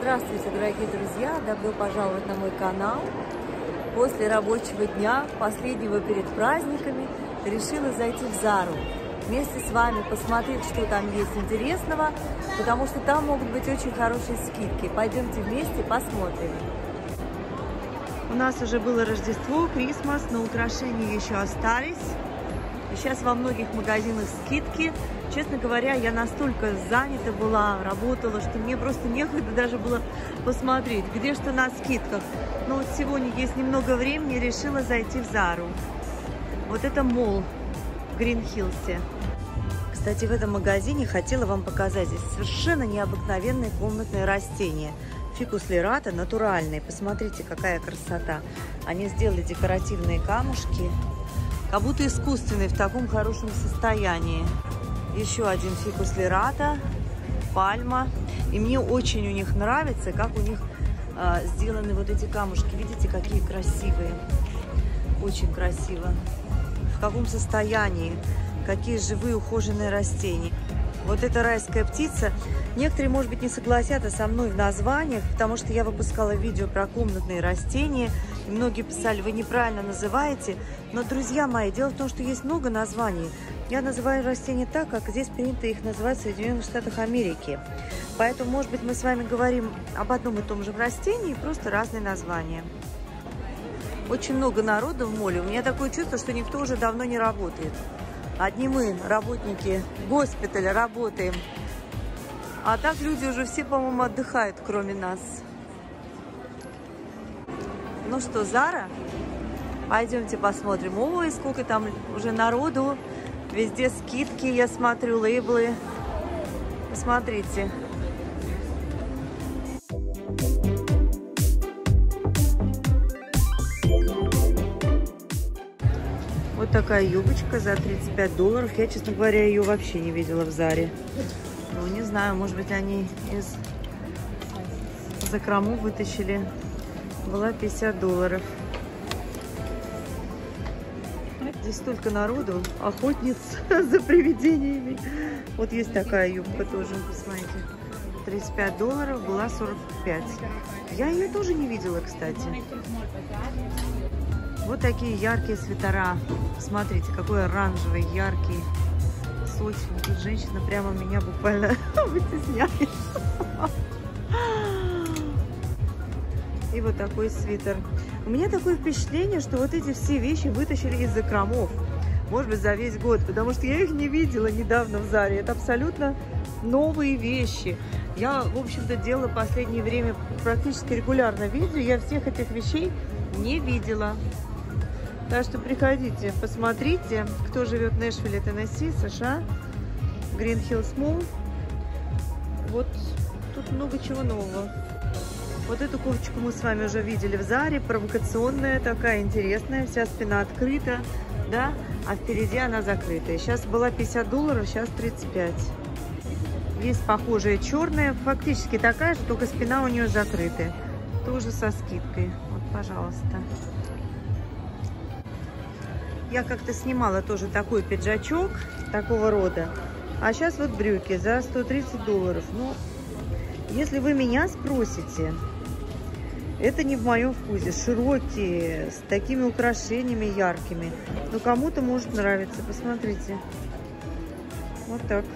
Здравствуйте, дорогие друзья! Добро пожаловать на мой канал. После рабочего дня, последнего перед праздниками, решила зайти в Зару. Вместе с вами посмотреть, что там есть интересного, потому что там могут быть очень хорошие скидки. Пойдемте вместе посмотрим. У нас уже было Рождество, Крисмас, но украшения еще остались. И сейчас во многих магазинах скидки. Честно говоря, я настолько занята была, работала, что мне просто некогда даже было посмотреть, где что на скидках. Но вот сегодня есть немного времени, решила зайти в Зару. Вот это молл в Грин-Хиллсе. Кстати, в этом магазине хотела вам показать здесь совершенно необыкновенные комнатные растения. Фикус лирата натуральные. Посмотрите, какая красота. Они сделали декоративные камушки, как будто искусственные, в таком хорошем состоянии. Еще один фикус лирата, пальма. И мне очень у них нравится, как у них сделаны вот эти камушки. Видите, какие красивые. Очень красиво. В каком состоянии. Какие живые ухоженные растения. Вот эта райская птица. Некоторые, может быть, не согласятся со мной в названиях, потому что я выпускала видео про комнатные растения. И многие писали, вы неправильно называете. Но, друзья мои, дело в том, что есть много названий. Я называю растения так, как здесь принято их называть в Соединенных Штатах Америки. Поэтому, может быть, мы с вами говорим об одном и том же растении, просто разные названия. Очень много народу в молле. У меня такое чувство, что никто уже давно не работает. Одни мы, работники госпиталя, работаем. А так люди уже все, по-моему, отдыхают, кроме нас. Ну что, Зара? Пойдемте посмотрим. Ой, сколько там уже народу. Везде скидки, я смотрю, лейблы. Посмотрите. Вот такая юбочка за $35. Я, честно говоря, ее вообще не видела в Заре. Ну, не знаю, может быть, они из закромов вытащили. Была $50. Здесь столько народу, охотниц за привидениями. Вот есть такая юбка тоже, посмотрите. $35, была 45. Я ее тоже не видела, кстати. Вот такие яркие свитера. Смотрите, какой оранжевый, яркий, сочный. Женщина прямо меня буквально вытесняет. И вот такой свитер. У меня такое впечатление, что вот эти все вещи вытащили из закромов. Может быть, за весь год, потому что я их не видела недавно в Заре. Это абсолютно новые вещи. Я, в общем-то, делала в последнее время практически регулярно видео. Я всех этих вещей не видела. Так что приходите, посмотрите, кто живет в Нэшвилле, Теннесси, США, Грин-Хиллс Молл. Вот тут много чего нового. Вот эту кофточку мы с вами уже видели в Заре, провокационная, такая интересная, вся спина открыта, да, а впереди она закрытая. Сейчас была $50, сейчас 35. Есть похожая черная, фактически такая же, только спина у нее закрытая, тоже со скидкой. Вот, пожалуйста. Я как-то снимала тоже такой пиджачок, такого рода. А сейчас вот брюки за $130. Ну, если вы меня спросите, это не в моем вкусе. Широкие, с такими украшениями яркими. Но кому-то может нравиться. Посмотрите. Вот так.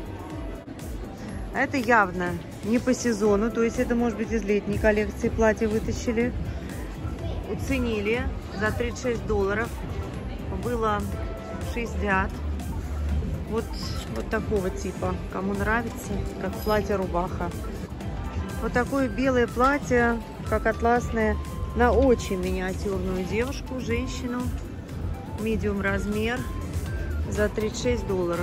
А это явно не по сезону. То есть это, может быть, из летней коллекции платья вытащили. Уценили за $36. Было 60. Вот такого типа. Кому нравится, как платье-рубаха. Вот такое белое платье, как атласное, на очень миниатюрную девушку, женщину. Медиум размер за $36.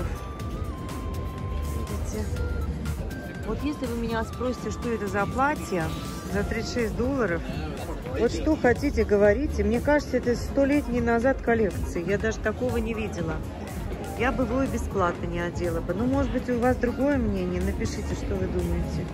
Видите? Вот если вы меня спросите, что это за платье за $36, вот что хотите, говорите. Мне кажется, это 100-летней назад коллекции. Я даже такого не видела. Я бы его и бесплатно не одела бы. Ну, может быть, у вас другое мнение. Напишите, что вы думаете.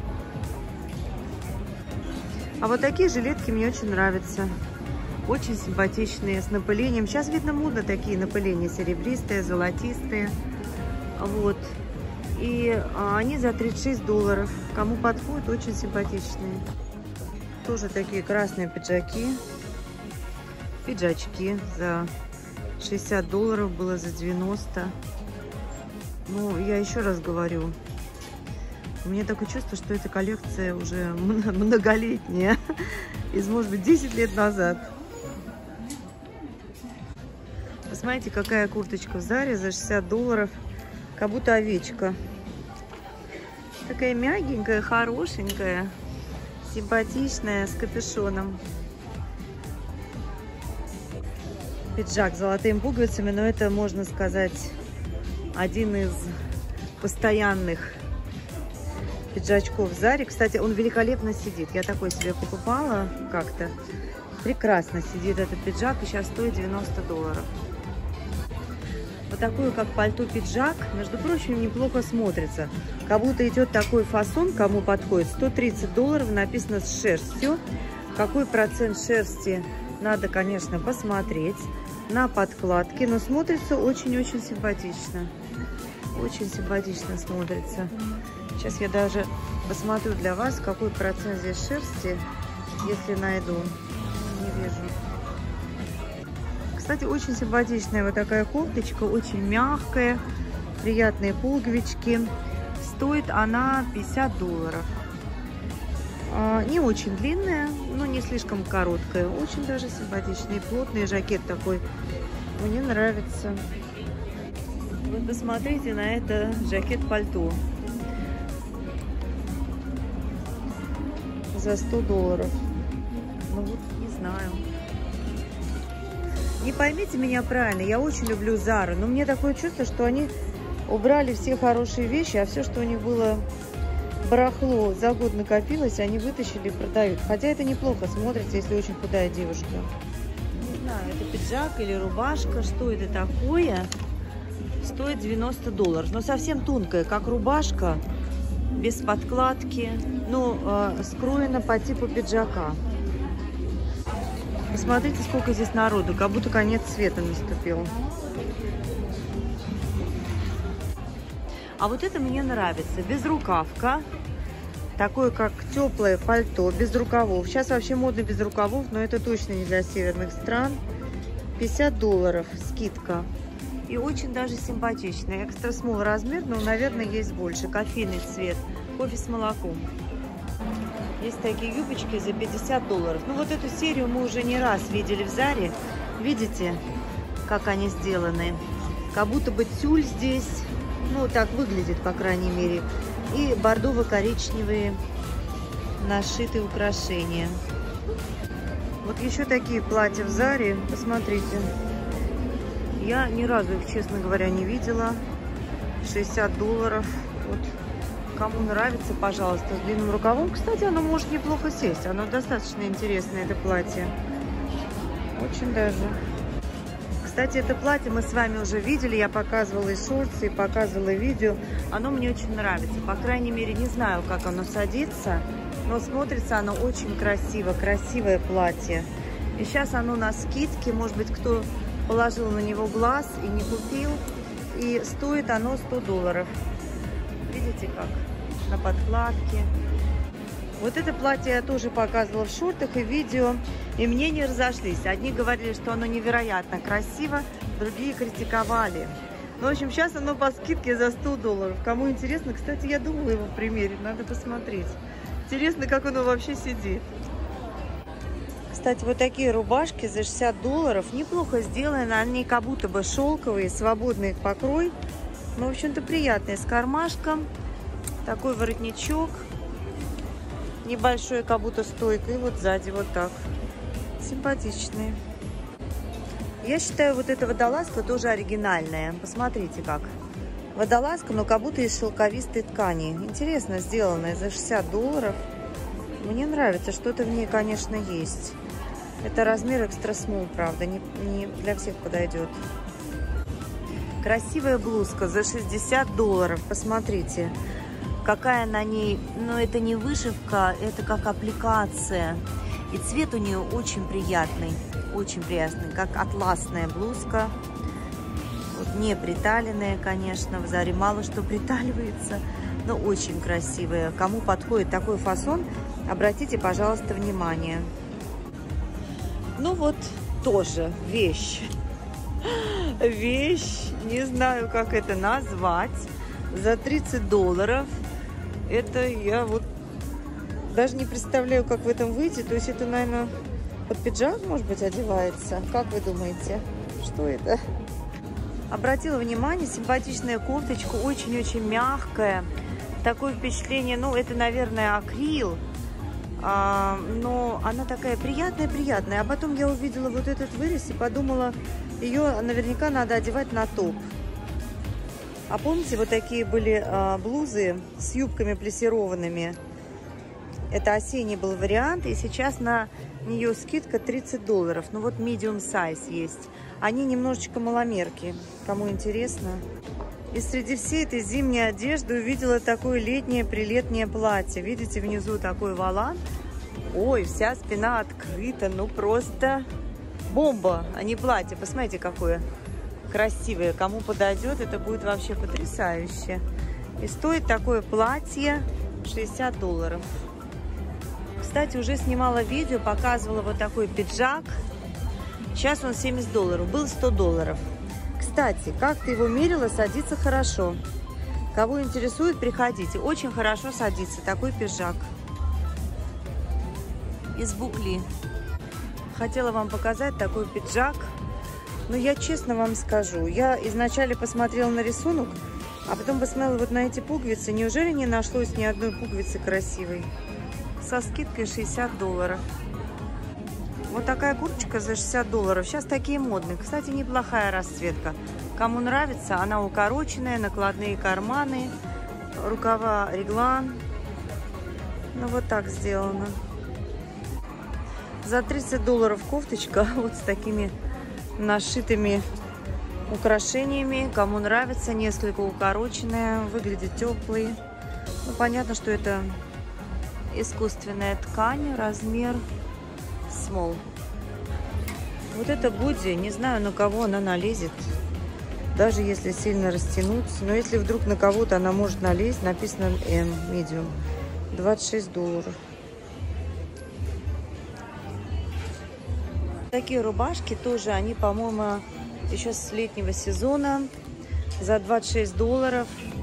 А вот такие жилетки мне очень нравятся. Очень симпатичные, с напылением. Сейчас, видно, модно такие напыления. Серебристые, золотистые. Вот. И они за 36 долларов. Кому подходит, очень симпатичные. Тоже такие красные пиджаки. Пиджачки за 60 долларов, было за 90. Ну, я еще раз говорю, у меня такое чувство, что эта коллекция уже многолетняя. Из, может быть, 10 лет назад. Посмотрите, какая курточка в Заре за 60 долларов. Как будто овечка. Такая мягенькая, хорошенькая, симпатичная, с капюшоном. Пиджак с золотыми пуговицами, но это, можно сказать, один из постоянных пиджачков в Заре. Кстати, он великолепно сидит. Я такой себе покупала как-то. Прекрасно сидит этот пиджак и сейчас стоит 90 долларов. Вот такой, как пальто-пиджак, между прочим, неплохо смотрится. Как будто идет такой фасон, кому подходит. 130 долларов, написано с шерстью. Какой процент шерсти, надо, конечно, посмотреть на подкладке. Но смотрится очень-очень симпатично. Очень симпатично смотрится. Сейчас я даже посмотрю для вас, какой процент здесь шерсти, если найду. Не вижу. Кстати, очень симпатичная вот такая кофточка, очень мягкая, приятные пуговички. Стоит она 50 долларов. Не очень длинная, но не слишком короткая. Очень даже симпатичный, плотный жакет такой. Мне нравится. Вот посмотрите на это жакет-пальто. За 100 долларов. Ну вот, не знаю. Не поймите меня правильно, я очень люблю Зару, но мне такое чувство, что они убрали все хорошие вещи, а все, что у них было барахло, за год накопилось, они вытащили и продают. Хотя это неплохо смотрится, если очень худая девушка. Не знаю, это пиджак или рубашка, что это такое? Стоит 90 долларов, но совсем тонкая, как рубашка, без подкладки, но скроена по типу пиджака. Посмотрите, сколько здесь народу, как будто конец света наступил. А вот это мне нравится. Безрукавка. Такое, как теплое пальто, без рукавов. Сейчас вообще модно без рукавов, но это точно не для северных стран. 50 долларов скидка. И очень даже симпатичный. Экстра смол размер, но, наверное, есть больше. Кофейный цвет. Кофе с молоком. Есть такие юбочки за 50 долларов. Ну, вот эту серию мы уже не раз видели в Заре. Видите, как они сделаны? Как будто бы тюль здесь. Ну, так выглядит, по крайней мере. И бордово-коричневые нашитые украшения. Вот еще такие платья в Заре. Посмотрите. Я ни разу их, честно говоря, не видела. 60 долларов. Вот. Кому нравится, пожалуйста, с длинным рукавом. Кстати, оно может неплохо сесть. Оно достаточно интересное, это платье. Очень даже. Кстати, это платье мы с вами уже видели. Я показывала и шорты, и показывала видео. Оно мне очень нравится. По крайней мере, не знаю, как оно садится. Но смотрится оно очень красиво. Красивое платье. И сейчас оно на скидке. Может быть, кто положил на него глаз и не купил. И стоит оно 100 долларов. Видите как? На подкладке. Вот это платье я тоже показывала в шортах и видео. И мнения разошлись. Одни говорили, что оно невероятно красиво, другие критиковали. Ну, в общем, сейчас оно по скидке за 100 долларов. Кому интересно, кстати, я думала его примерить. Надо посмотреть. Интересно, как оно вообще сидит. Кстати, вот такие рубашки за 60 долларов. Неплохо сделаны. Они как будто бы шелковые, свободный покрой. Ну, в общем-то, приятные. С кармашком. Такой воротничок. Небольшой, как будто стойка. И вот сзади вот так. Симпатичные. Я считаю, вот эта водолазка тоже оригинальная. Посмотрите как. Водолазка, но как будто из шелковистой ткани. Интересно сделанная за 60 долларов. Мне нравится. Что-то в ней, конечно, есть. Это размер экстра смол, правда. Не для всех подойдет. Красивая блузка за 60 долларов. Посмотрите, какая на ней... Но это не вышивка, это как аппликация. И цвет у нее очень приятный. Очень приятный, как атласная блузка. Вот Не приталенные, конечно, в Заре мало что приталивается, но очень красивые. Кому подходит такой фасон, обратите, пожалуйста, внимание. Ну вот, тоже вещь. Вещь, не знаю, как это назвать, за $30. Это я вот даже не представляю, как в этом выйти. То есть это, наверное, под пиджак, может быть, одевается. Как вы думаете, что это? Обратила внимание, симпатичная кофточка, очень-очень мягкая. Такое впечатление, ну, это, наверное, акрил. Но она такая приятная. А потом я увидела вот этот вырез и подумала, ее наверняка надо одевать на топ. А помните, вот такие были блузы с юбками плессированными? Это осенний был вариант, и сейчас на нее скидка $30. Ну вот medium size есть. Они немножечко маломерки, кому интересно. И среди всей этой зимней одежды увидела такое летнее-прилетнее платье. Видите, внизу такой волан. Ой, вся спина открыта, ну просто бомба, а не платье. Посмотрите, какое красивое. Кому подойдет, это будет вообще потрясающе. И стоит такое платье $60. Кстати, уже снимала видео, показывала вот такой пиджак. Сейчас он $70, был $100. Кстати, как-то его мерила, садится хорошо. Кого интересует, приходите. Очень хорошо садится такой пиджак. Из букли. Хотела вам показать такой пиджак. Но я честно вам скажу, я изначально посмотрела на рисунок, а потом посмотрела вот на эти пуговицы. Неужели не нашлось ни одной пуговицы красивой? Со скидкой $60. Вот такая курточка за $60. Сейчас такие модные. Кстати, неплохая расцветка. Кому нравится, она укороченная, накладные карманы, рукава реглан. Ну, вот так сделано. За $30 кофточка вот с такими нашитыми украшениями. Кому нравится, несколько укороченная, выглядит теплый. Ну, понятно, что это искусственная ткань, размер small. Вот эта боди, не знаю, на кого она налезет, даже если сильно растянуть. Но если вдруг на кого-то она может налезть, написано M, medium, $26. Такие рубашки тоже, они, по-моему, еще с летнего сезона, за $26.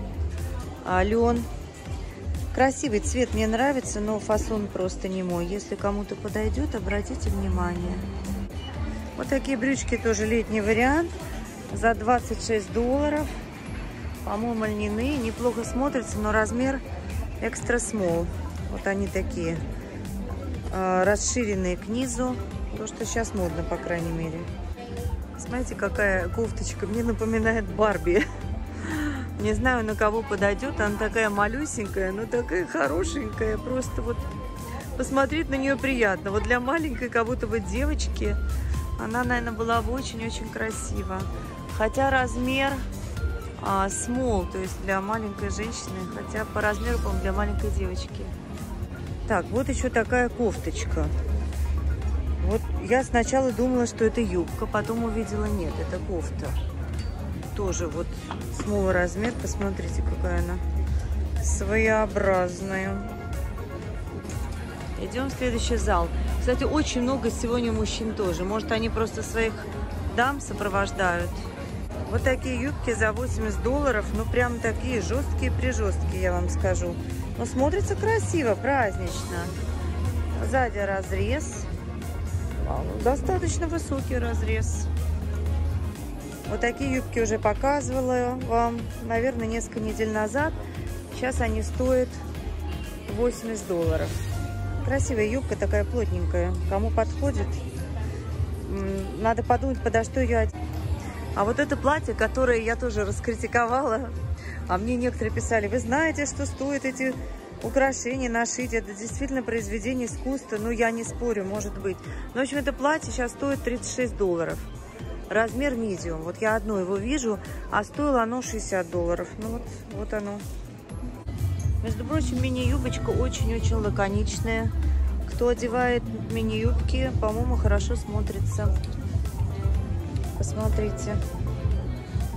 Лен. Красивый цвет мне нравится, но фасон просто не мой. Если кому-то подойдет, обратите внимание. Вот такие брючки тоже летний вариант. За $26. По-моему, льняные. Неплохо смотрятся, но размер extra small. Вот они такие. Расширенные к низу. То, что сейчас модно, по крайней мере. Смотрите, какая кофточка. Мне напоминает Барби. Не знаю, на кого подойдет. Она такая малюсенькая, но такая хорошенькая. Просто вот посмотреть на нее приятно. Вот для маленькой как будто бы девочки она, наверное, была бы очень-очень красива. Хотя размер small, то есть для маленькой женщины. Хотя по размеру, по-моему, для маленькой девочки. Так, вот еще такая кофточка. Вот я сначала думала, что это юбка, потом увидела, нет, это кофта. Тоже вот small размер, посмотрите, какая она своеобразная. Идем в следующий зал. Кстати, очень много сегодня мужчин тоже. Может, они просто своих дам сопровождают. Вот такие юбки за $80. Ну, прям такие жесткие-прижесткие, я вам скажу. Но смотрится красиво, празднично. Сзади разрез. Достаточно высокий разрез. Вот такие юбки уже показывала вам, наверное, несколько недель назад. Сейчас они стоят $80. Красивая юбка, такая плотненькая. Кому подходит, надо подумать, подо что ее одеть. А вот это платье, которое я тоже раскритиковала, а мне некоторые писали, вы знаете, что стоит эти украшения нашить, это действительно произведение искусства. Ну, я не спорю, может быть. Но, в общем, это платье сейчас стоит $36. Размер medium. Вот я одно его вижу, а стоило оно $60. Ну, вот оно. Между прочим, мини-юбочка очень-очень лаконичная. Кто одевает мини-юбки, по-моему, хорошо смотрится. Посмотрите.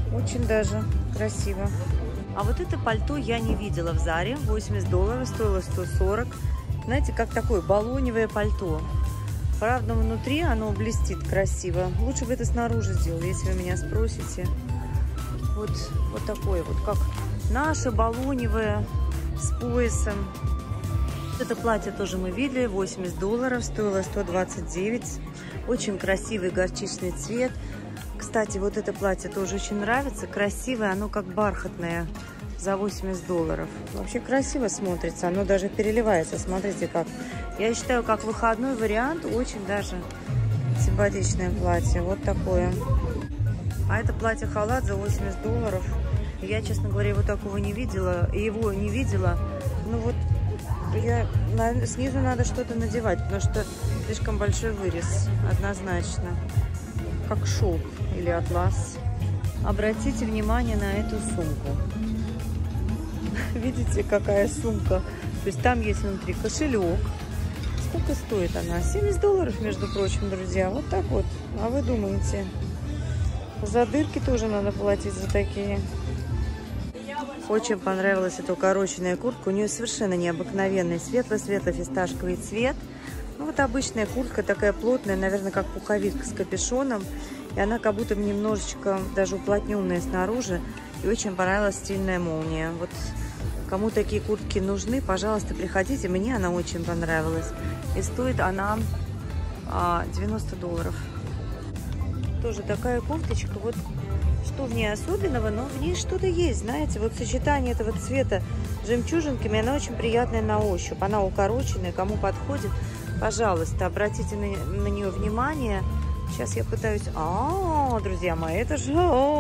Очень даже красиво. А вот это пальто я не видела в Заре. 80 долларов, стоило 140. Знаете, как такое баллоневое пальто. Правда, внутри оно блестит красиво. Лучше бы это снаружи сделал, если вы меня спросите. Вот такое вот, как наше баллоневое с поясом. Это платье тоже мы видели, 80 долларов, стоило 129. Очень красивый горчичный цвет. Кстати, вот это платье тоже очень нравится. Красивое, оно как бархатное, за 80 долларов. Вообще красиво смотрится, оно даже переливается. Смотрите как. Я считаю, как выходной вариант, очень даже симпатичное платье. Вот такое. А это платье-халат за 80 долларов. Я, честно говоря, его такого не видела. Его не видела. Ну вот, снизу надо что-то надевать, потому что слишком большой вырез, однозначно. Как шелк или атлас. Обратите внимание на эту сумку. Видите, какая сумка? То есть там есть внутри кошелек. Сколько стоит она? 70 долларов, между прочим, друзья. Вот так вот. А вы думаете? За дырки тоже надо платить за такие. Очень понравилась эта укороченная куртка. У нее совершенно необыкновенный светло-светло фисташковый цвет. Ну, вот обычная куртка такая плотная, наверное, как пуховик с капюшоном. И она как будто немножечко даже уплотненная снаружи. И очень понравилась стильная молния. Вот кому такие куртки нужны, пожалуйста, приходите. Мне она очень понравилась. И стоит она 90 долларов. Тоже такая кофточка. Вот что в ней особенного, но в ней что-то есть, знаете. Вот сочетание этого цвета с жемчужинками, она очень приятная на ощупь. Она укороченная, кому подходит, пожалуйста, обратите на нее внимание. Сейчас я пытаюсь... друзья мои, это же...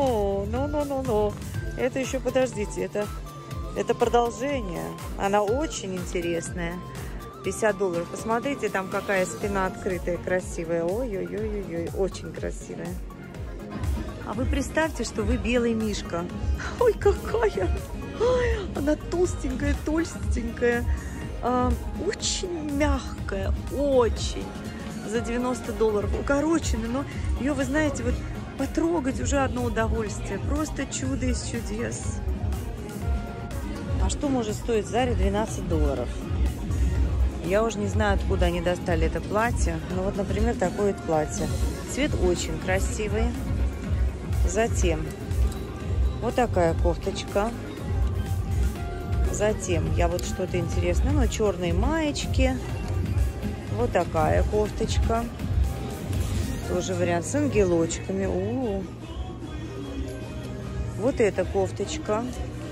Это еще, подождите, это продолжение. Она очень интересная. 50 долларов. Посмотрите, там какая спина открытая, красивая. Ой-ой-ой-ой, очень красивая. А вы представьте, что вы белый мишка. Ой, какая! Ой, она толстенькая, очень мягкая, очень. За 90 долларов. Укороченная, но ее, вы знаете, вот потрогать уже одно удовольствие. Просто чудо из чудес. А что может стоить в Заре 12 долларов? Я уже не знаю, откуда они достали это платье. Но вот, например, такое вот платье. Цвет очень красивый. Затем вот такая кофточка. Затем я вот что-то интересное. Ну, черные маечки. Вот такая кофточка. Тоже вариант с ангелочками. Вот эта кофточка.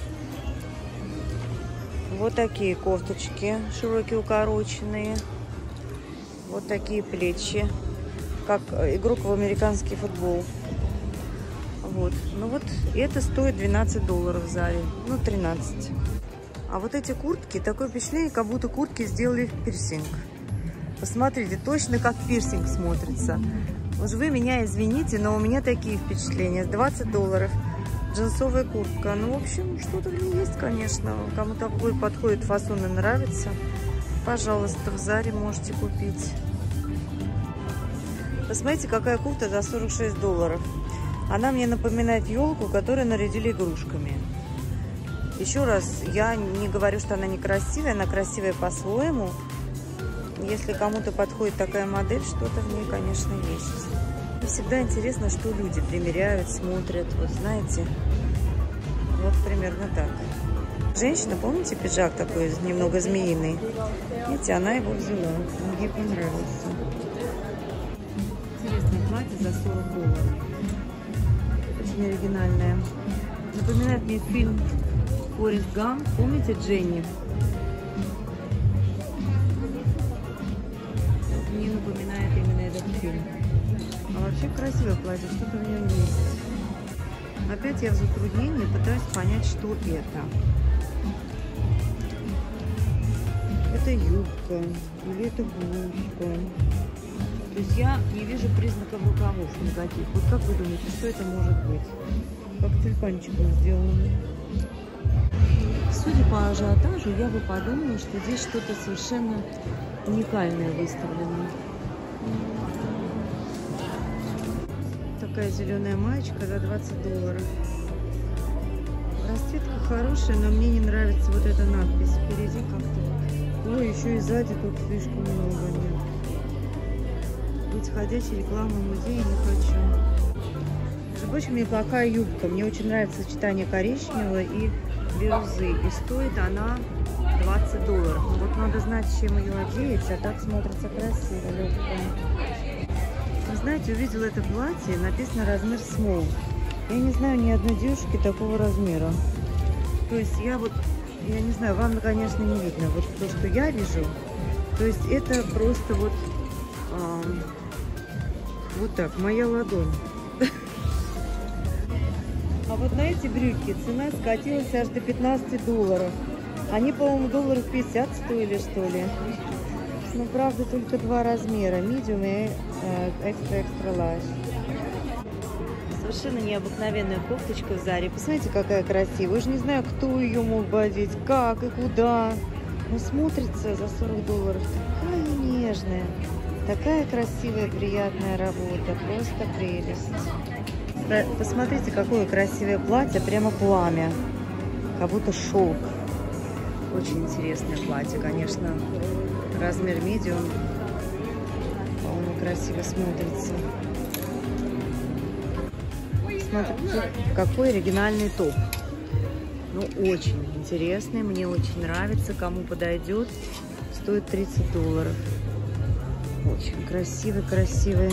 Вот такие кофточки. Широкие, укороченные. Вот такие плечи. Как игрок в американский футбол. Вот. Ну вот это стоит 12 долларов в Заре. Ну, 13. А вот эти куртки, такое впечатление, как будто куртки сделали в пирсинг. Посмотрите, точно как пирсинг смотрится. Уж вы меня извините, но у меня такие впечатления. 20 долларов. Джинсовая куртка. Ну, в общем, что-то в ней есть, конечно. Кому такой подходит фасон и нравится, пожалуйста, в Заре можете купить. Посмотрите, какая кофта за 46 долларов. Она мне напоминает елку, которую нарядили игрушками. Еще раз, я не говорю, что она некрасивая. Она красивая по-своему. Если кому-то подходит такая модель, что-то в ней, конечно, есть. И всегда интересно, что люди примеряют, смотрят. Вот знаете, вот примерно так. Женщина, помните, пиджак такой немного змеиный? Видите, она его взяла. Мне понравился. Интересное платье за 40 долларов. Очень оригинальное. Напоминает мне фильм «Форест Гамп». Помните Дженни? Мне напоминает именно этот фильм. А вообще красивое платье, что-то в нем есть. Опять я в затруднении, пытаюсь понять, что это. Это юбка или это блузка. То есть я не вижу признаков рукавов никаких. Вот как вы думаете, что это может быть? Как тюльпанчиком сделано. Судя по ажиотажу, я бы подумала, что здесь что-то совершенно уникальное выставлено. Такая зеленая маечка за 20 долларов. Расцветка хорошая, но мне не нравится вот эта надпись. Впереди как-то вот. Ой, еще и сзади тут слишком много. Нет. Быть ходячей рекламой музея не хочу. Между прочим, неплохая юбка. Мне очень нравится сочетание коричневого и бирюзы. И стоит она $20. Вот надо знать, чем ее одеть, а так смотрится красиво, легко. Вы знаете, увидела это платье, написано размер small. Я не знаю ни одной девушки такого размера. То есть я не знаю, вам, конечно, не видно. Вот то, что я вижу, то есть это просто вот так, моя ладонь. А вот на эти брюки цена скатилась аж до $15. Они, по-моему, $50 стоили, что ли. Ну, правда, только 2 размера. Medium и extra large. Совершенно необыкновенная кофточка в Заре. Посмотрите, какая красивая. Я уже не знаю, кто ее мог бы одеть, как и куда. Но смотрится за $40. Такая нежная. Такая красивая, приятная работа. Просто прелесть. Посмотрите, какое красивое платье. Прямо пламя. Как будто шелк. Очень интересное платье, конечно. Размер medium. По-моему, красиво смотрится. Смотрите, какой оригинальный топ. Ну, очень интересный. Мне очень нравится. Кому подойдет. Стоит $30. Очень красивый, красивый.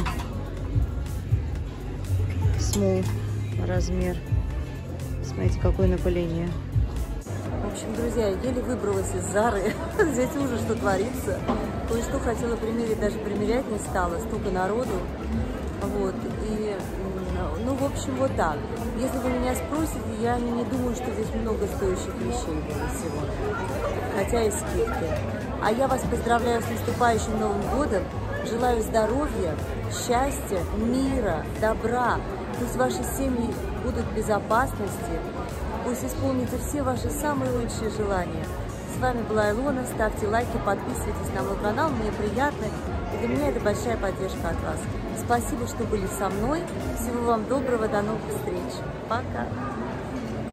Small размер. Смотрите, какое напыление. В общем, друзья, я еле выбралась из Зары. Здесь ужас, что творится. Кое-что хотела примерить, даже примерять не стала. Столько народу. Вот. И, ну, в общем, вот так. Если вы меня спросите, я не думаю, что здесь много стоящих вещей было сегодня. Хотя и скидки. А я вас поздравляю с наступающим Новым годом. Желаю здоровья, счастья, мира, добра. Пусть ваши семьи будут в безопасности. Пусть исполнятся все ваши самые лучшие желания. С вами была Илона. Ставьте лайки, подписывайтесь на мой канал. Мне приятно. И для меня это большая поддержка от вас. Спасибо, что были со мной. Всего вам доброго. До новых встреч. Пока.